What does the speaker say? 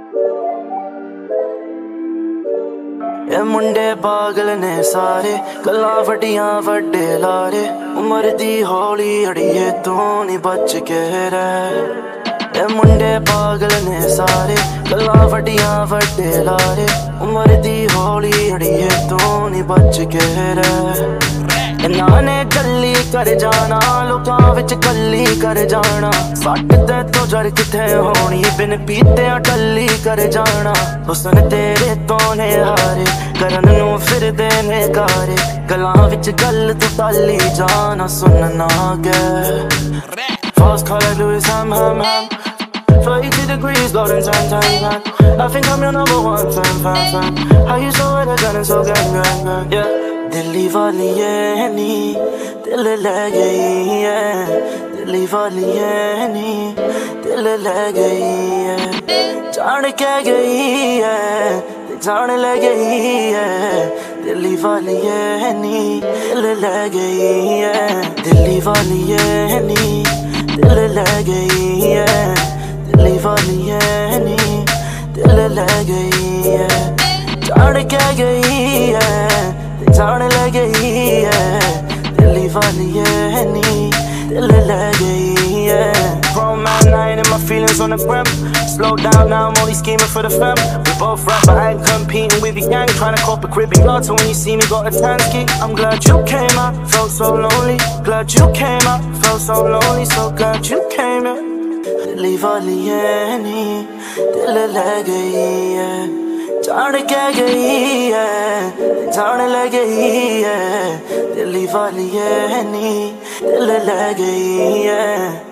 ये मुंडे पागल ने सारे, गल्लां वड्डियां वड्डे लारे, उमर दी हौली अड़िए तू नी बच के रह। ये मुंडे पागल ने सारे, गल्लां वड्डियां वड्डे लारे, उमर दी हौली अड़िए तू नी बच के रह। इन्हां ने गल्ली कर जाना, लोकां विच गल्ली कर जाना, सट ते तो जड़ किथे होनी, बिन पीते टल्ली कर जाना। हुस्न तेरे तो ने हारे, करन नू फिरदे ने गारे, गल्लां विच गल तू टाली जाना, सुन ना गै। False color Louis ham ham ham, 42 degrees golden time time time. I think I'm your number one fan. How you so with a gun and so gang. Yeah. Delhi वाली है नी दिल ले गई है, दिल्ली वाली है नी दिल ले गई है, जान के गई है जान ले गई है। दिल्ली वाली है नी दिल ले गई है, दिल्ली वाली है नी दिल ले गई है, दिल्ली वाली है नी दिल ले गई है, जान के गई है जान ले गई है। दिल्ली वाली है नी दिल ले गई है। Grown man, I ain't in my feelings on the gram. Slow down now, I'm only scheming for the fam. We both rap, but I ain't competing with your gang. Trying to cop a crib in yard, so when you see me got a tan ski. I'm glad you came out, felt so lonely. Glad you came out, felt so lonely. So glad you came out. Delhi वाली है नी दिल ले गई है, जान के गई है जान ले गई है। दिल्ली वाली है नी दिल ले गई है।